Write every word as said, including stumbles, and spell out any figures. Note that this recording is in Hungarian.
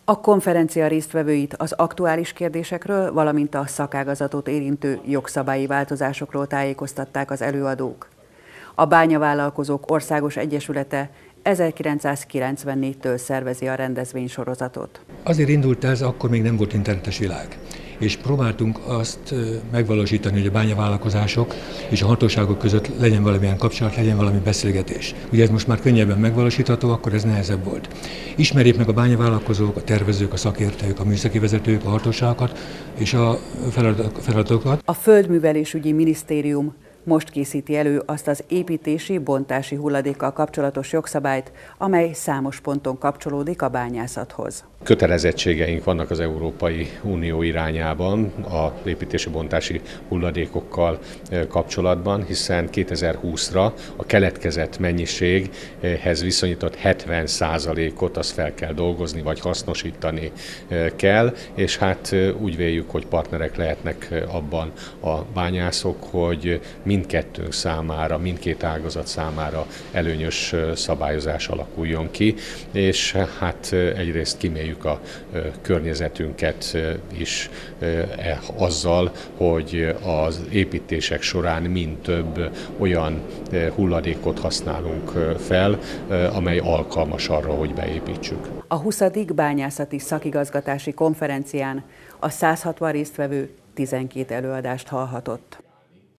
A konferencia résztvevőit az aktuális kérdésekről, valamint a szakágazatot érintő jogszabályi változásokról tájékoztatták az előadók. A Bányavállalkozók Országos Egyesülete ezerkilencszázkilencvennégytől szervezi a rendezvénysorozatot. Azért indult ez, akkor még nem volt internetes világ, és próbáltunk azt megvalósítani, hogy a bányavállalkozások és a hatóságok között legyen valamilyen kapcsolat, legyen valami beszélgetés. Ugye ez most már könnyebben megvalósítható, akkor ez nehezebb volt. Ismerjék meg a bányavállalkozók, a tervezők, a szakértők, a műszaki vezetők, a hatóságokat és a feladatokat. A Földművelésügyi Minisztérium most készíti elő azt az építési, bontási hulladékkal kapcsolatos jogszabályt, amely számos ponton kapcsolódik a bányászathoz. Kötelezettségeink vannak az Európai Unió irányában az építési, bontási hulladékokkal kapcsolatban, hiszen kétezer-húszra a keletkezett mennyiséghez viszonyított hetven százalékot azt fel kell dolgozni, vagy hasznosítani kell, és hát úgy véljük, hogy partnerek lehetnek abban a bányászok, hogy mindkettőnk számára, mindkét ágazat számára előnyös szabályozás alakuljon ki, és hát egyrészt kiméljük a környezetünket is azzal, hogy az építések során mind több olyan hulladékot használunk fel, amely alkalmas arra, hogy beépítsük. A huszadik bányászati szakigazgatási konferencián a száz hatvan résztvevő tizenkét előadást hallhatott.